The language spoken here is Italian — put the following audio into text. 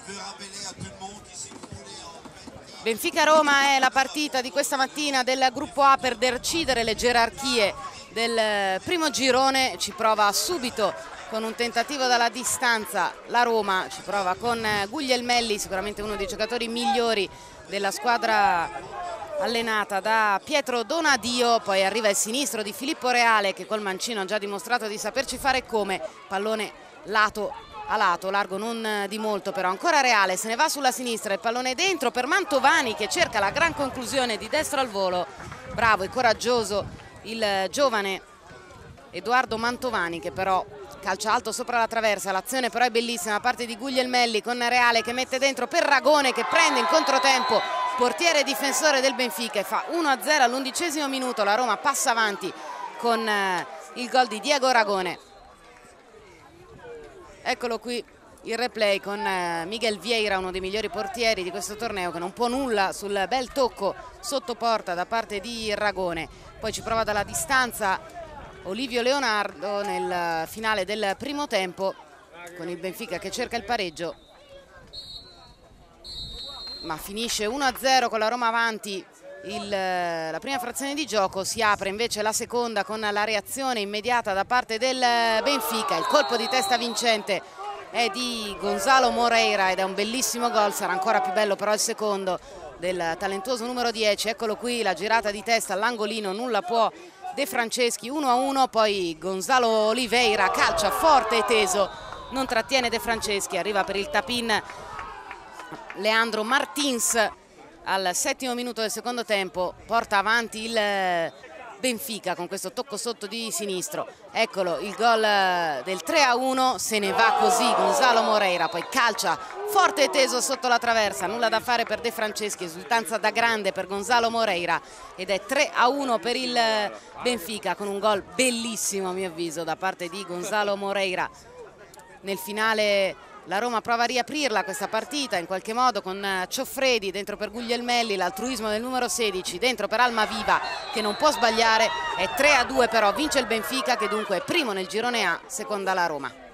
Benfica-Roma è la partita di questa mattina del gruppo A per decidere le gerarchie del primo girone. Ci prova subito con un tentativo dalla distanza la Roma, ci prova con Guglielmelli, sicuramente uno dei giocatori migliori della squadra allenata da Pietro Donadio. Poi arriva il sinistro di Filippo Reale che col mancino ha già dimostrato di saperci fare come, pallone lato a lato, largo non di molto però, ancora Reale, se ne va sulla sinistra, il pallone dentro per Mantovani che cerca la gran conclusione di destro al volo. Bravo e coraggioso il giovane Edoardo Mantovani che però calcia alto sopra la traversa. L'azione però è bellissima da parte di Guglielmelli con Reale che mette dentro per Ragone che prende in controtempo portiere e difensore del Benfica e fa 1-0 all'11° minuto. La Roma passa avanti con il gol di Diego Ragone. Eccolo qui il replay con Miguel Vieira, uno dei migliori portieri di questo torneo, che non può nulla sul bel tocco sotto porta da parte di Ragone. Poi ci prova dalla distanza Olivio Leonardo nel finale del primo tempo con il Benfica che cerca il pareggio, ma finisce 1-0 con la Roma avanti la prima frazione di gioco. Si apre invece la seconda con la reazione immediata da parte del Benfica. Il colpo di testa vincente è di Gonzalo Moreira ed è un bellissimo gol, sarà ancora più bello però il secondo del talentuoso numero 10. Eccolo qui la girata di testa all'angolino, nulla può De Franceschi, 1-1. Poi Gonzalo Oliveira calcia forte e teso, non trattiene De Franceschi, arriva per il tap-in Leandro Martins al 7° minuto del secondo tempo, porta avanti il Benfica con questo tocco sotto di sinistro. Eccolo il gol del 3-1, se ne va così Gonzalo Moreira, poi calcia forte e teso sotto la traversa, nulla da fare per De Franceschi, esultanza da grande per Gonzalo Moreira ed è 3-1 per il Benfica con un gol bellissimo a mio avviso da parte di Gonzalo Moreira. Nel finale la Roma prova a riaprirla questa partita in qualche modo con Cioffredi dentro per Guglielmelli, l'altruismo del numero 16 dentro per Almaviva che non può sbagliare. È 3-2 però, vince il Benfica che dunque è primo nel girone A, seconda la Roma.